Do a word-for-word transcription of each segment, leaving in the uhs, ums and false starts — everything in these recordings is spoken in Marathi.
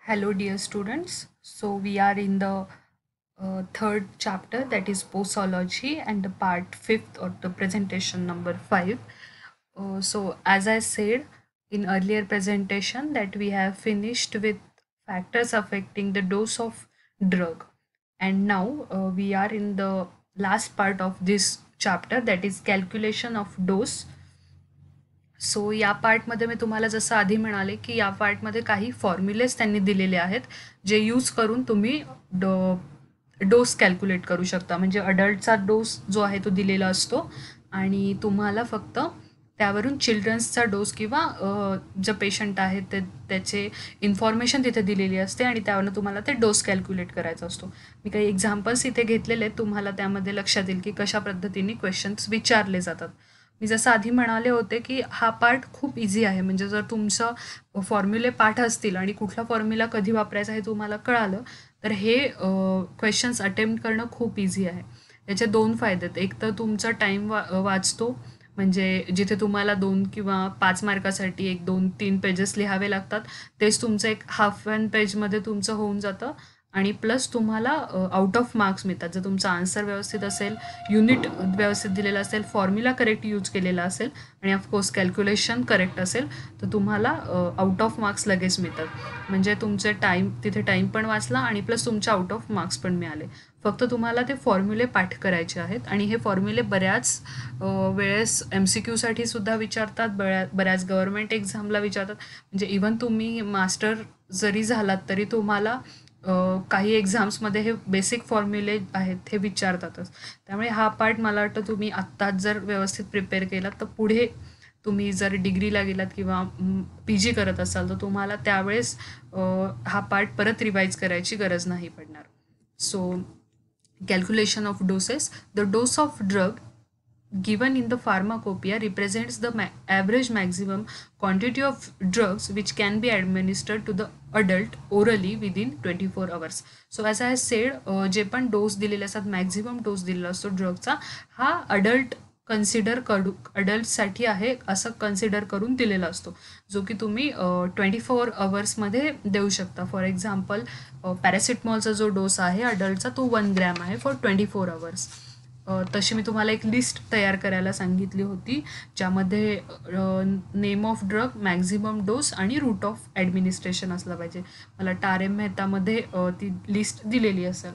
Hello, dear students. So, we are in the uh, third chapter, that is posology, and the part fifth or the presentation number five. Uh, so, as I said in earlier presentation, that we have finished with factors affecting the dose of drug, and now uh, we are in the last part of this chapter, that is calculation of dose. So या पार्टमध्ये मी तुम्हाला जसं आधी म्हणाले की या पार्टमध्ये काही फॉर्म्युलेस त्यांनी दिलेले आहेत जे यूज करून तुम्ही डो डोस कॅल्क्युलेट करू शकता. म्हणजे अडल्टचा डोस जो आहे तो दिलेला असतो आणि तुम्हाला फक्त त्यावरून चिल्ड्रन्सचा डोस किंवा जे पेशंट आहेत ते त्याचे इन्फॉर्मेशन तिथे दिलेली असते आणि त्यावरून तुम्हाला ते डोस कॅल्क्युलेट करायचा असतो. मी काही एक्झाम्पल्स इथे घेतलेले आहेत, तुम्हाला त्यामध्ये लक्षात येईल की कशा पद्धतीने क्वेश्चन्स विचारले जातात. मी जसं आधी म्हणाले होते की हा पार्ट खूप इझी आहे. म्हणजे जर तुमचं फॉर्म्युले पाठ असतील आणि कुठला फॉर्म्युला कधी वापरायचा हे तुम्हाला कळालं तर हे क्वेश्चन्स अटेम्प्ट करणं खूप इझी आहे. याचे दोन फायदे आहेत. एक तर तुमचा टाईम वा वाचतो, म्हणजे जिथे तुम्हाला दोन किंवा पाच मार्कासाठी एक दोन तीन पेजेस लिहावे लागतात तेच तुमचं एक हाफ वन पेजमध्ये तुमचं होऊन जातं आणि प्लस तुम्हाला आउट ऑफ मार्क्स मिळतात. जर तुमचा आन्सर व्यवस्थित असेल, युनिट व्यवस्थित दिलेला असेल, फॉर्म्युला करेक्ट यूज केलेला असेल आणि ऑफकोर्स कॅल्क्युलेशन करेक्ट असेल तर तुम्हाला आउट ऑफ मार्क्स लगेच मिळतात. म्हणजे तुमचे टाईम तिथे टाईम पण वाचला आणि प्लस तुमचे आउट ऑफ मार्क्स पण मिळाले. फक्त तुम्हाला ते फॉर्म्युले पाठ करायचे आहेत आणि हे फॉर्म्युले बऱ्याच वेळेस एम सी क्यूसाठी सुद्धा विचारतात, बऱ्या बऱ्याच गव्हर्नमेंट एक्झामला विचारतात. म्हणजे इवन तुम्ही मास्टर जरी झालात तरी तुम्हाला काही एक्झाम्समध्ये हे बेसिक फॉर्म्युले आहेत हे विचारतातच. त्यामुळे हा पार्ट मला वाटतं तुम्ही आत्ताच जर व्यवस्थित प्रिपेअर केलात तर पुढे तुम्ही जर डिग्रीला गेलात किंवा पी जी करत असाल तर तुम्हाला त्यावेळेस हा पार्ट परत रिवाईज करायची गरज नाही पडणार. So calculation of doses. The dose of drug given in the pharmacopoeia represents the ma- average maximum quantity of drugs which can be administered to the adult orally within twenty-four hours. So as I said, uh, जे पण डोस दिलेले असतात, मॅक्झिमम डोस दिलेला असतो ड्रगचा, हा अडल्ट कन्सिडर करू अडल्टसाठी आहे असं कन्सिडर करून दिलेला असतो, जो की तुम्ही ट्वेंटी फोर अवर्समध्ये देऊ शकता. फॉर एक्झाम्पल पॅरासिटमॉलचा जो डोस आहे अडल्टचा तो वन ग्रॅम आहे फॉर ट्वेंटी फोर अवर्स. तशी मी तुम्हाला एक लिस्ट तयार करायला सांगितली होती ज्यामध्ये name of drug, maximum dose आणि रूट ऑफ ॲडमिनिस्ट्रेशन असलं पाहिजे. मला टारेम मेहतामध्ये ती लिस्ट दिलेली असेल.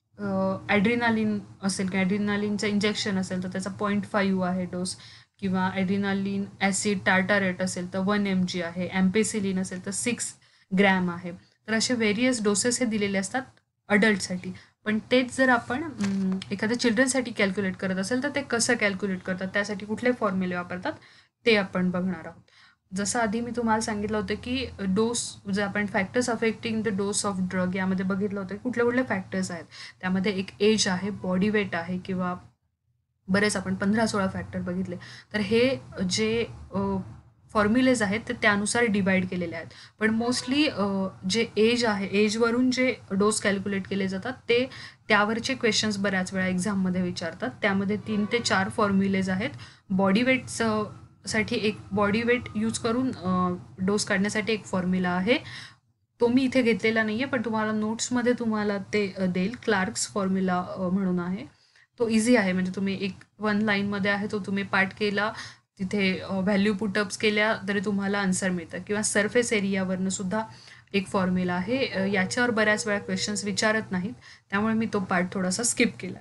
ॲड्रिनालिन असेल किंवा ॲड्रिनालिनचं इंजेक्शन असेल तर त्याचा पॉईंट फाईव्ह आहे डोस, किंवा ॲड्रिनालिन ॲसिड टार्टारेट असेल तर वन एम जी आहे, ॲम्पेसिलिन असेल तर सिक्स ग्रॅम आहे. तर असे व्हेरियस डोसेस हे दिलेले असतात अडल्टसाठी. पण तेच जर आपण एखाद्या चिल्ड्रनसाठी कॅल्क्युलेट करत असेल तर ते कसं कॅल्क्युलेट करतात, त्यासाठी कुठले फॉर्म्युले वापरतात ते आपण बघणार आहोत. जसं आधी मी तुम्हाला सांगितलं होतं की डोस, जे आपण factors affecting the dose of drug यामध्ये बघितलं होतं कुठले कुठले फॅक्टर्स आहेत. त्यामध्ये एक एज आहे, बॉडी वेट आहे, किंवा बरेच आपण पंधरा सोळा फॅक्टर बघितले. तर हे जे फॉर्म्युलेज आहेत ते त्यानुसार डिवाईड केलेले आहेत. पण मोस्टली जे एज आहे, एजवरून जे डोस कॅल्क्युलेट केले जातात ते त्यावरचे क्वेश्चन्स बऱ्याच वेळा एक्झाममध्ये विचारतात. त्यामध्ये तीन ते चार फॉर्म्युलेज आहेत. बॉडी वेटचं साठी एक बॉडी वेट यूज करून डोस काढण्यासाठी एक फॉर्म्युला आहे, तो मी इथे घेतलेला नाही आहे पण तुम्हाला नोट्समध्ये तुम्हाला ते देईल. क्लार्क्स फॉर्म्युला म्हणून आहे, तो इझी आहे. म्हणजे तुम्ही एक वन लाईनमध्ये आहे तो तुम्ही पाठ केला, तिथे व्हॅल्यू पुटअप्स केल्या तरी तुम्हाला आन्सर मिळतं. किंवा सरफेस एरियावरनं सुद्धा एक फॉर्म्युला आहे, याच्यावर बऱ्याच वेळा क्वेश्चन्स विचारत नाहीत त्यामुळे मी तो पार्ट थोडासा स्किप केला.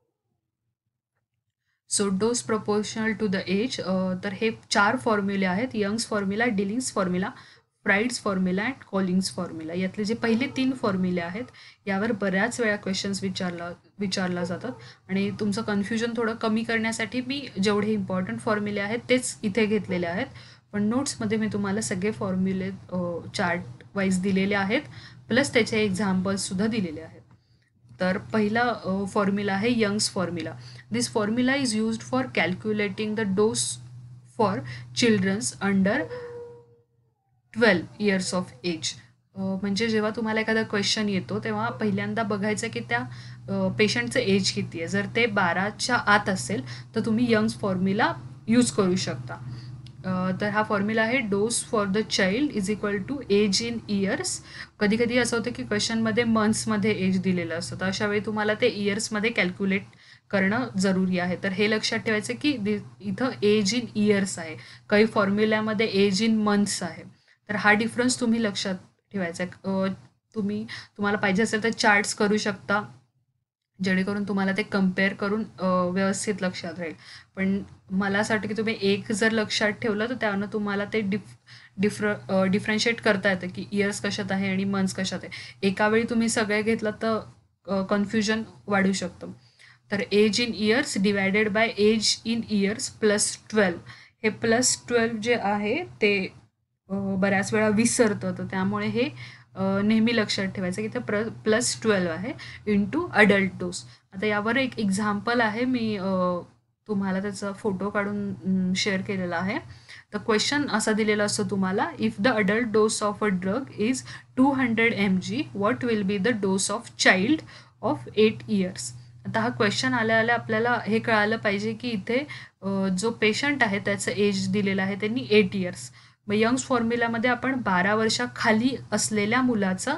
So dose proportional to the age, तर हे चार फॉर्म्युले आहेत. Young's formula, Dilling's formula, Fried's formula and Cowling's formula. यातले जे पहिले तीन फॉर्म्युले आहेत यावर बऱ्याच वेळा क्वेश्चन्स विचारला विचारला जातात आणि तुमचं कन्फ्युजन थोडं कमी करण्यासाठी मी जेवढे इम्पॉर्टंट फॉर्म्युले आहेत तेच इथे घेतलेले आहेत. पण नोट्समध्ये मी तुम्हाला सगळे फॉर्म्युले चार्ट वाईज दिलेले आहेत, प्लस त्याचे एक्झाम्पल्ससुद्धा दिलेले आहेत. तर पहिला फॉर्म्युला आहे Young's formula. This formula is used for calculating the dose for childrens under twelve years of age. म्हणजे जेव्हा तुम्हाला एखादा क्वेश्चन येतो तेव्हा पहिल्यांदा बघायचं की त्या पेशंटचं एज किती आहे. जर ते बाराच्या आत असेल तर तुम्ही यंग्स फॉर्म्युला यूज करू शकता. तर हा फॉर्म्युला आहे dose for the child is equal to age in years. कधी कधी असं होतं की क्वेश्चनमध्ये मंथ्समध्ये एज दिलेलं असतं, तर अशा वेळी तुम्हाला ते इयर्समध्ये कॅल्क्युलेट करणं जरुरी आहे. तर हे लक्षात ठेवायचं की इथं एज इन इयर्स आहे, काही फॉर्म्युल्यामध्ये एज इन मंथ्स आहे. तर हा डिफरन्स तुम्ही लक्षात ठेवायचा आहे. तुम्ही तुम्हाला पाहिजे असेल तर चार्ट्स करू शकता, जेणेकरून तुम्हाला ते कम्पेअर करून व्यवस्थित लक्षात राहील. पण मला असं वाटतं की तुम्ही एक जर लक्षात ठेवलं तर त्यानं तुम्हाला ते डिफ डिफर डिफरन्शिएट करता येतं की इयर्स कशात आहे आणि मंथ्स कशात आहे. एका वेळी तुम्ही सगळे घेतलं तर कन्फ्युजन वाढू शकतं. तर age in years divided by age in years plus twelve, हे प्लस ट्वेल्व जे आहे ते बऱ्याच वेळा विसरतं, तर त्यामुळे हे नेहमी लक्षात ठेवायचं की ते प्र प्लस ट्वेल्व आहे इंटू अडल्ट डोस. आता यावर एक एक्झाम्पल आहे, मी तुम्हाला त्याचा फोटो काढून शेअर केलेला आहे. तर क्वेश्चन असा दिलेला असतो तुम्हाला, if the adult dose of a drug is two hundred M G what will be the dose of child of eight years. आता हा क्वेश्चन आल्या आल्या आपल्याला हे कळालं पाहिजे की इथे जो पेशंट आहे त्याचं एज दिलेलं आहे त्यांनी एट इयर्स. मग यंग्स फॉर्म्युलामध्ये आपण बारा वर्षाखाली असलेल्या मुलाचा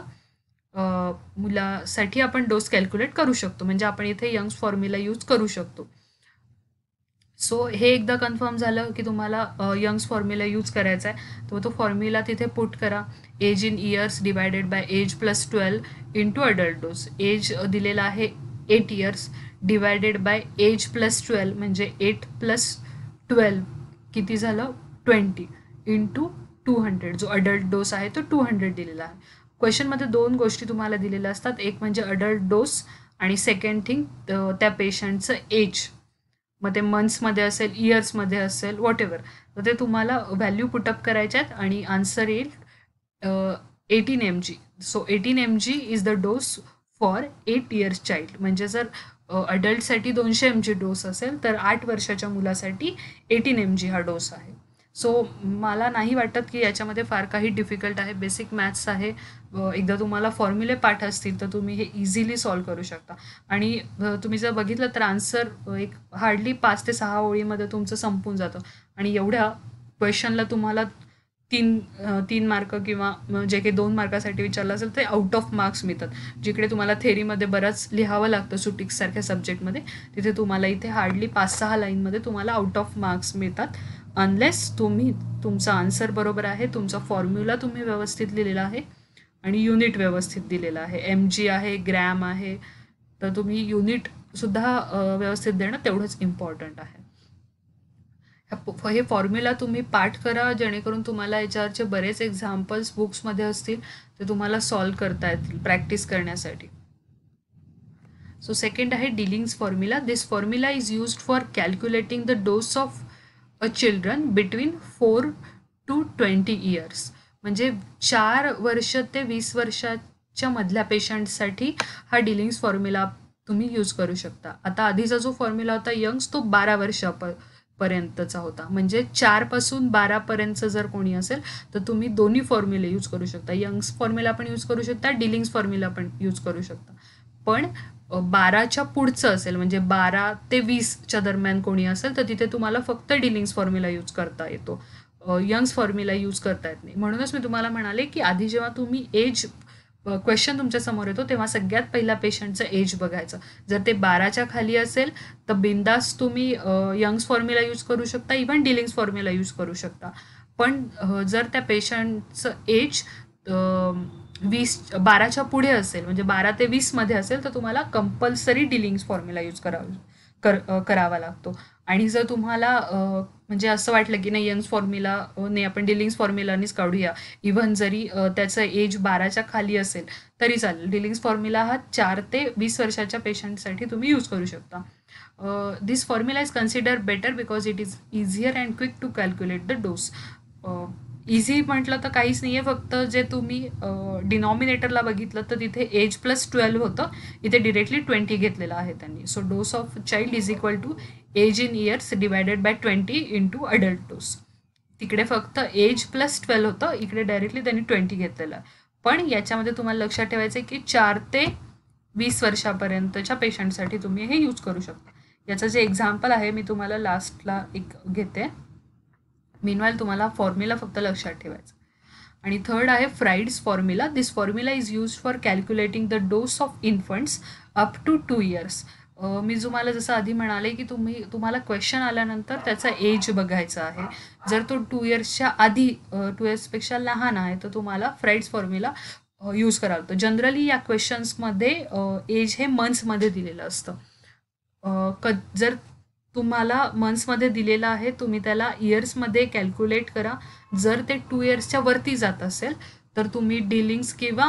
मुलासाठी आपण डोस कॅल्क्युलेट करू शकतो, म्हणजे आपण इथे यंग्स फॉर्म्युला यूज करू शकतो. सो हे एकदा कन्फर्म झालं की तुम्हाला यंग्स फॉर्म्युला यूज करायचा आहे, तर तो फॉर्म्युला तिथे पुट करा. Age in years divided by age plus twelve into adult dose. Age दिलेला आहे eight years divided by age plus twelve, म्हणजे एट प्लस ट्वेल्व किती झालं ट्वेंटी इंटू टू हंड्रेड. जो अडल्ट डोस आहे तो टू हंड्रेड दिलेला आहे. क्वेश्चनमध्ये दोन गोष्टी तुम्हाला दिलेल्या असतात, एक म्हणजे अडल्ट डोस आणि सेकंड थिंग त्या पेशंटचं एज. मग ते मंथ्समध्ये असेल, इयर्समध्ये असेल, वॉट एव्हर, तर ते तुम्हाला व्हॅल्यू पुटअप करायच्या आहेत आणि आन्सर येईल eighteen M G. So eighteen M G is the dose for eight years child. म्हणजे जर अडल्टसाठी दोनशे एम जी डोस असेल तर आठ वर्षाच्या मुलासाठी एटीन एम जी हा डोस आहे. सो मला नाही वाटत की याच्यामध्ये फार काही डिफिकल्ट आहे, बेसिक मॅथ्स आहे. एकदा तुम्हाला फॉर्म्युले पाठ असतील तर तुम्ही हे इझिली सॉल्व करू शकता. आणि तुम्ही जर बघितलं तर आन्सर एक हार्डली पाच ते सहा ओळीमध्ये तुमचं संपून जातं. आणि एवढ्या क्वेश्चनला तुम्हाला तीन तीन मार्क किंवा जे काही दोन मार्कासाठी विचारलं असेल ते आउट ऑफ मार्क्स मिळतात. जिकडे तुम्हाला थेरीमध्ये बरंच लिहावं लागतं सुटिक्ससारख्या सब्जेक्टमध्ये, तिथे तुम्हाला इथे हार्डली पाच सहा लाईनमध्ये तुम्हाला आउट ऑफ मार्क्स मिळतात. अनलेस तुम्ही तुमचा आन्सर बरोबर आहे, तुमचा फॉर्म्युला तुम्ही व्यवस्थित लिहिलेला आहे आणि युनिट व्यवस्थित दिलेलं आहे, एम जी आहे, ग्रॅम आहे, तर तुम्ही युनिटसुद्धा व्यवस्थित देणं तेवढंच इम्पॉर्टंट आहे. हे फॉर्म्युला तुम्ही पाठ करा, जेणेकरून तुम्हाला याच्यावरचे बरेच एक्झाम्पल्स बुक्समध्ये असतील ते तुम्हाला सॉल्व करता येतील प्रॅक्टिस करण्यासाठी. सो सेकंड आहे Dilling's formula. This formula is used for calculating the dose of a children between four to twenty years. म्हणजे चार वर्ष ते वीस वर्षाच्या मधल्या पेशंटसाठी हा डिलिंग्स फॉर्म्युला तुम्ही यूज करू शकता. आता आधीचा जो फॉर्म्युला होता यंग्स, तो बारा वर्षाप पर्यंतचा होता. म्हणजे चारपासून बारापर्यंतचं जर कोणी असेल तर तुम्ही दोन्ही फॉर्म्युले यूज करू शकता. यंग्स फॉर्म्युला पण यूज करू शकता, डिलिंग्स फॉर्म्युला पण यूज करू शकता. पण बाराच्या पुढचं असेल, म्हणजे बारा ते वीसच्या दरम्यान कोणी असेल तर तिथे तुम्हाला फक्त डिलिंग्स फॉर्म्युला यूज करता येतो, यंग्स फॉर्म्युला यूज करता येत नाही. म्हणूनच मी तुम्हाला म्हणाले की आधी जेव्हा तुम्ही एज क्वेश्चन तुमच्या समोर येतो तेव्हा सगळ्यात पहिला पेशंटचं एज बघायचं. जर ते बाराच्या खाली असेल तर बिंदास तुम्ही यंग्स फॉर्म्युला यूज करू शकता, इव्हन डिलिंग्स फॉर्म्युला यूज करू शकता. पण जर त्या पेशंटचं एज वीस बाराच्या पुढे असेल, म्हणजे बारा ते वीसमध्ये असेल, तर तुम्हाला कंपल्सरी डिलिंग्स फॉर्म्युला यूज करावा कर करावा लागतो. आणि जर तुम्हाला म्हणजे असं वाटलं की नाही यंग्स फॉर्म्युला नाही, आपण डिलिंग्स फॉर्म्युलानीच काढूया, इव्हन जरी त्याचं एज बाराच्या खाली असेल तरी चालेल, डिलिंग्स फॉर्म्युला हा चार ते वीस वर्षाच्या पेशंटसाठी तुम्ही यूज करू शकता. This formula is consider better because it is easier and quick to calculate the dose. Easy म्हटलं तर काहीच नाही आहे, फक्त जे तुम्ही डिनॉमिनेटरला बघितलं तर तिथे एज प्लस ट्वेल्व होतं, इथे डिरेक्टली ट्वेंटी घेतलेलं आहे त्यांनी. So dose of child is equal to age in years divided by twenty into adult dose. तिकडे फक्त एज प्लस ट्वेल्व होतं, इकडे डायरेक्टली त्यांनी ट्वेंटी घेतलेलं आहे. पण याच्यामध्ये तुम्हाला लक्षात ठेवायचं आहे की चार ते वीस वर्षापर्यंतच्या पेशंटसाठी तुम्ही हे यूज करू शकता. याचं जे एक्झाम्पल आहे मी तुम्हाला लास्टला एक घेते. मीनवाईल तुम्हाला फॉर्म्युला फक्त लक्षात ठेवायचा. आणि थर्ड आहे Fried's formula. This formula is use for calculating the dose of infants up to two years. मी तुम्हाला जसं आधी म्हणाले की तुम्ही तुम्हाला क्वेश्चन आल्यानंतर त्याचा एज बघायचा आहे. जर तो टू इयर्सच्या आधी टू इयर्सपेक्षा लहान आहे तर तुम्हाला फ्राईड्स फॉर्म्युला यूज करावा लागतो. जनरली या क्वेश्चन्समध्ये एज हे मंथ्समध्ये दिलेलं असतं. क जर तुम्हाला मंथ्समध्ये दिलेलं आहे तुम्ही त्याला इयर्समध्ये कॅल्क्युलेट करा. जर ते टू इयर्सच्या वरती जात असेल तर तुम्ही डिलिंग्स किंवा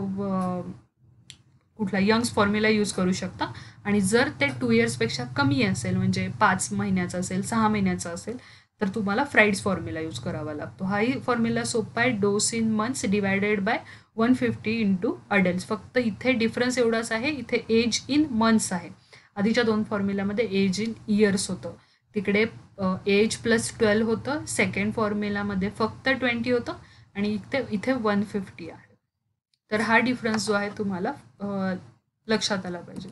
कुठला यंग्स फॉर्म्युला यूज करू शकता. आणि जर ते टू इयर्सपेक्षा कमी असेल म्हणजे पाच महिन्याचा असेल सहा महिन्याचा असेल तर तुम्हाला फ्राईड्स फॉर्म्युला यूज करावा लागतो. हाही फॉर्म्युला सोपा आहे. Dose in months divided by one fifty into adults. फक्त इथे डिफरन्स एवढाच आहे, इथे एज इन मंथ्स आहे. आधीच्या दोन फॉर्म्युलामध्ये एज इन इयर्स होतं. तिकडे एज प्लस ट्वेल्व होतं. सेकंड फॉर्म्युलामध्ये फक्त ट्वेंटी होतं आणि इथे इथे वन फिफ्टी आहे. तर हा डिफरन्स जो आहे तुम्हाला लक्षात आला पाहिजे.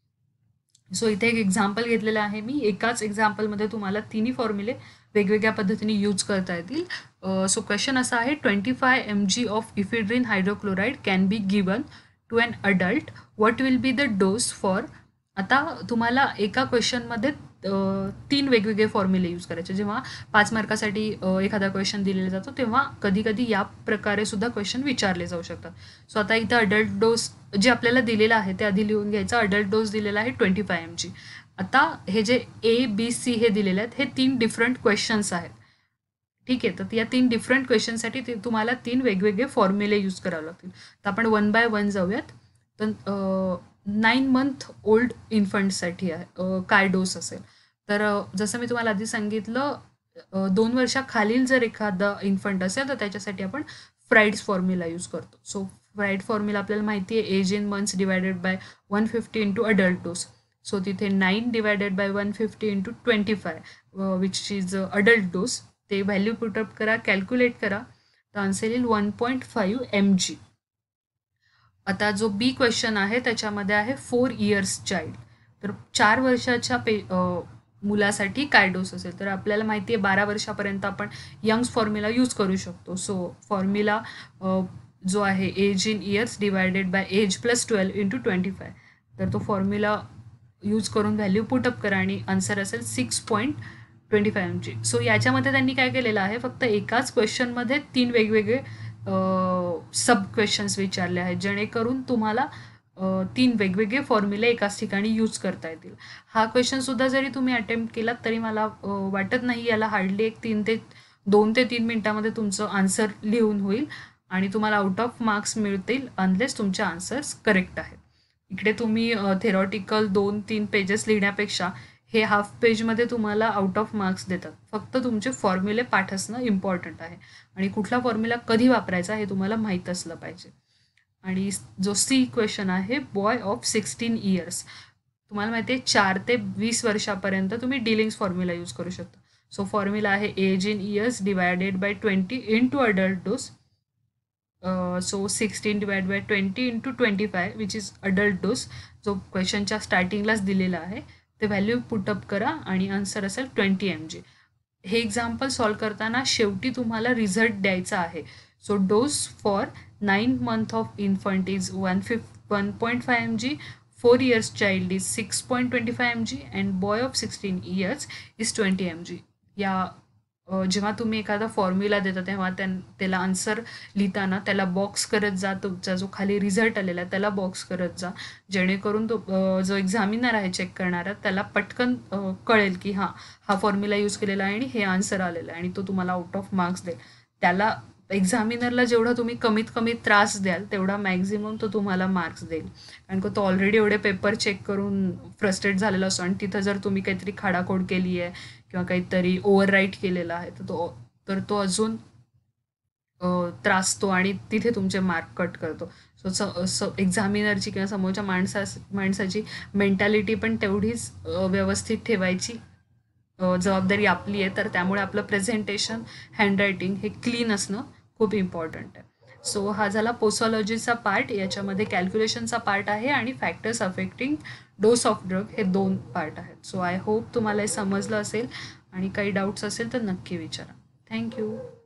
सो इथे एक एक्झाम्पल घेतलेलं आहे मी. एकाच एक्झाम्पलमध्ये तुम्हाला तिन्ही फॉर्म्युले वेगवेगळ्या पद्धतीने यूज करता येतील. सो क्वेश्चन असा आहे, twenty five M G of ephedrine hydrochloride can be given to an adult. What will be the dose for. आता तुम्हाला एका क्वेश्चनमध्ये तीन वेगवेगळे फॉर्म्युले यूज करायचे. जेव्हा पाच मार्कासाठी एखादा क्वेश्चन दिलेला जातो तेव्हा कधी कधी या प्रकारे सुद्धा क्वेश्चन विचारले जाऊ शकतात. सो आता इथं अडल्ट डोस जे आपल्याला दिलेलं आहे ते आधी लिहून घ्यायचं. अडल्ट डोस दिलेला आहे ट्वेंटी फाय एम जी. आता हे जे ए बी सी हे दिलेले आहेत हे तीन डिफरंट क्वेश्चन्स आहेत. ठीक आहे, तर या तीन डिफरंट क्वेश्चनसाठी ते तुम्हाला तीन वेगवेगळे फॉर्म्युले यूज करावे लागतील. तर आपण वन बाय वन जाऊयात. तर नाईन मंथ ओल्ड इन्फंटसाठी आहे काय डोस असेल. तर जसं मी तुम्हाला आधी सांगितलं दोन वर्षाखालील जर एखादा इन्फंट असेल तर त्याच्यासाठी आपण फ्राईड्स फॉर्म्युला यूज करतो. सो फ्राईड फॉर्म्युला आपल्याला माहिती आहे, age in months divided by one fifty into adult dose. So तिथे nine divided by one fifty into twenty five which is adult dose. ते व्हॅल्यू पुटअप करा, कॅल्क्युलेट करा, तर आन्सर येईल one point five M G. आता जो बी क्वेश्चन आहे त्याच्यामध्ये आहे फोर इयर्स चाइल्ड. तर चार वर्षाच्या पे मुलासाठी काय डोस असेल. तर आपल्याला माहिती आहे बारा वर्षापर्यंत आपण यंग्स फॉर्म्युला यूज करू शकतो. सो फॉर्म्युला जो आहे age in years divided by age plus twelve into twenty five. तर तो फॉर्म्युला यूज करून व्हॅल्यू पुटअप करा आणि आन्सर असेल six point twenty five M G. So याच्यामध्ये त्यांनी काय केलेलं आहे, फक्त एकाच क्वेश्चनमध्ये तीन वेगवेगळे सब क्वेश्चन्स विचारले आहेत जेणेकरून तुम्हाला तीन वेगवेगळे फॉर्म्युले एकाच ठिकाणी यूज करता येतील. हा क्वेश्चनसुद्धा जरी तुम्ही अटेम्प्ट केलात तरी मला वाटत नाही याला हार्डली एक तीन ते दोन ते तीन मिनटामध्ये तुमचं आन्सर लिहून होईल आणि तुम्हाला आउट ऑफ मार्क्स मिळतील अनलेस तुमचे आन्सर्स करेक्ट आहेत. इकडे तुम्ही थेरॉटिकल दोन तीन पेजेस लिहिण्यापेक्षा हे हाफ पेजमध्ये तुम्हाला आउट ऑफ मार्क्स देतात. फक्त तुमचे फॉर्म्युले पाठ असणं इम्पॉर्टंट आहे आणि कुठला फॉर्म्युला कधी वापरायचा हे तुम्हाला माहीत असलं पाहिजे. आणि जो सी क्वेश्चन आहे, बॉय ऑफ सिक्स्टीन इयर्स. तुम्हाला माहिती आहे चार ते वीस वर्षापर्यंत तुम्ही डिलिंग्स फॉर्म्युला यूज करू शकता. सो फॉर्म्युला आहे age in years divided by twenty into adult dose. So sixteen divide by twenty into twenty five which is adult dose. जो क्वेश्चनच्या स्टार्टिंगलाच दिलेला आहे ते व्हॅल्यू पुटअप करा आणि आन्सर असेल ट्वेंटी एम जी. हे एक्झाम्पल सॉल्व करताना शेवटी तुम्हाला रिझल्ट द्यायचा आहे. So dose for nine month of infant is one fif one point five M G, four years child is six point twenty five M G and boy of sixteen years is twenty M G. या जेव्हा तुम्ही एखादा फॉर्म्युला देता तेव्हा त्या त्याला आन्सर लिहिताना त्याला बॉक्स करत जा. तुमचा जो खाली रिझल्ट आलेला आहे त्याला बॉक्स करत जा जेणेकरून तो जो एक्झामिनर आहे चेक करणारा त्याला पटकन कळेल की हां हा फॉर्म्युला यूज केलेला आहे आणि हे आन्सर आलेलं आहे आणि तो तुम्हाला आउट ऑफ मार्क्स देईल. त्याला एक्झामिनरला जेवढा तुम्ही कमीत कमी त्रास द्याल तेवढा मॅक्झिमम तो तुम्हाला मार्क्स देईल. कारण का तो ऑलरेडी एवढे पेपर चेक करून फ्रस्ट्रेट झालेला असतो आणि तिथं जर तुम्ही काहीतरी खाडाखोड केली आहे किंवा काहीतरी ओव्हर राईट केलेला आहे तर तो तर तो अजून त्रासतो आणि तिथे तुमचे मार्क कट करतो. सो स एक्झामिनरची किंवा समोरच्या माणसा माणसाची मेंटॅलिटी पण तेवढीच व्यवस्थित ठेवायची जबाबदारी आपली आहे. तर त्यामुळे आपलं प्रेझेंटेशन हँडरायटिंग हे क्लीन असणं खूप इम्पॉर्टंट आहे. सो हा झाला पोसॉलॉजीचा पार्ट. याच्यामध्ये कॅल्क्युलेशनचा पार्ट आहे आणि factors affecting dose of drug हे दोन पार्ट आहेत. सो आय होप तुम्हाला हे समजलं असेल आणि काही डाऊट्स असेल तर नक्की विचारा. Thank you.